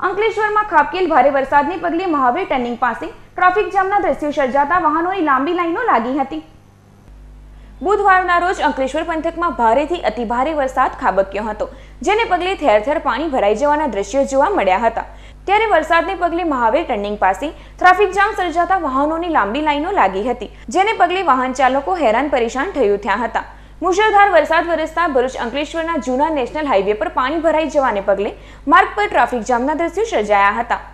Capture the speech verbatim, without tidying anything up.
અંકલેશ્વરમાં ખાબકેલ ભારે વરસાદને પગલે મહાવીર ટર્નિંગ પાસે ટ્રાફિક જામના દ્રશ્યો સર્જાતા વાહનોની લાંબી લાઈનો લાગી હતી। બુધવારના રોજ અંકલેશ્વર પંથકમાં ભારેથી અતિભારે વરસાદ ખાબક્યો હતો, જેને પગલે ઠેર ઠેર પાણી ભરાઈ જવાના દ્રશ્યો જોવા મળ્યા હતા। ત્યારે વરસાદને પગલે મહાવીર ટર્નિંગ પાસે ટ્રાફિક જામ સર્જાતા વાહનોની લાંબી લાઈનો લાગી હતી, જેને પગલે વાહન ચાલકો હેરાન પરેશાન થયું થયા હતા। મુશળધાર વરસાદ વરસતા ભરૂચ અંકલેશ્વરના જૂના નેશનલ હાઈવે પર પાણી ભરાઈ જવાને પગલે માર્ગ પર ટ્રાફિક જામના દ્રશ્યો સર્જાયા હતા।